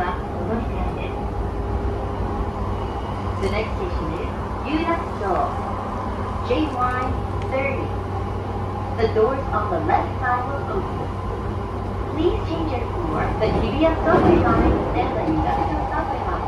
がお乗り換えです。The next station is 有楽町 JY30. The doors on the left side will open. Please change it for the Hibiya subway line and the Yudaka subway line.